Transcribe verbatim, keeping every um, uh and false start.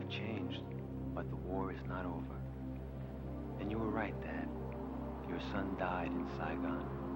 changed, but the war is not over. And you were right, Dad. Your son died in Saigon.